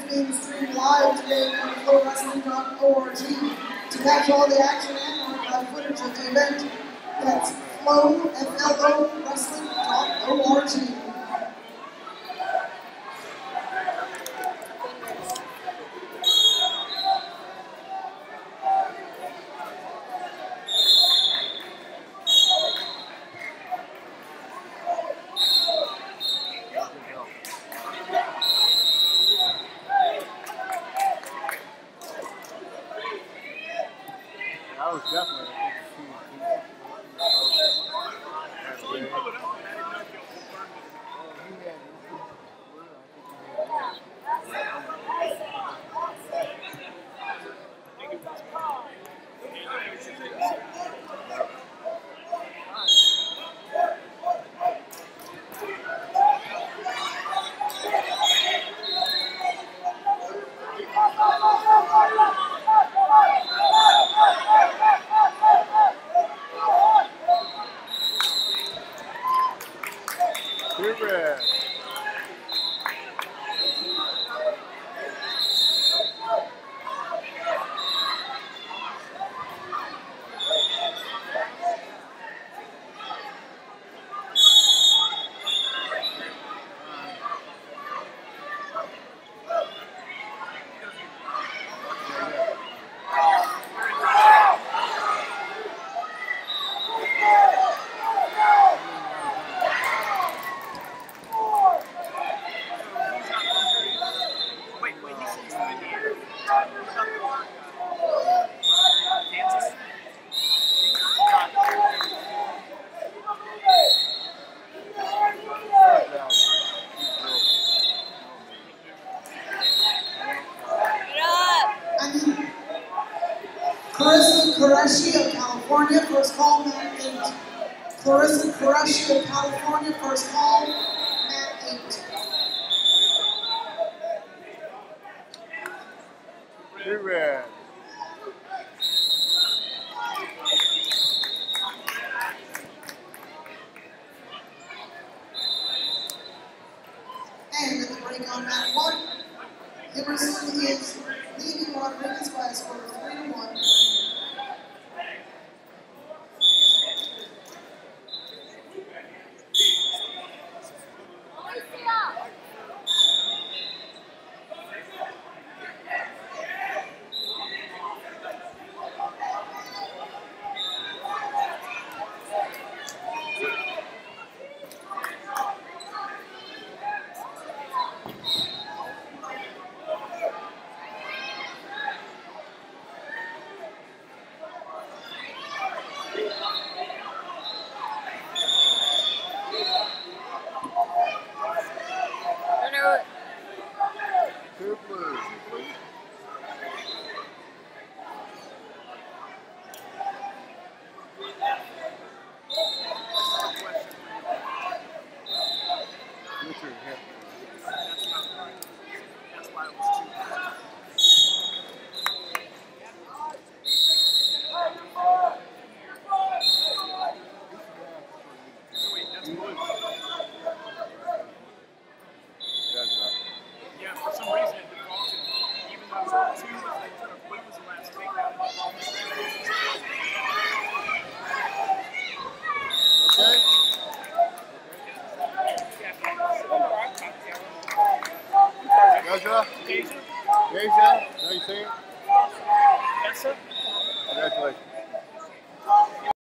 being streamed live today on FlowWrestling.org. To catch all the action and archive footage of the event, that's FlowWrestling.org. That was definitely Clarissa Qureshi of California, first call, mat 8. Clarissa Qureshi of California, first call, mat 8. red. And at the break on mat 1, Hibberson is leading Rodriguez by a score of 3-1. Yeah, for some reason it defaulted, even though it was 2, they took a quick was the last takedown. Deja? Deja? Deja? How you say it? Yes, sir. Congratulations.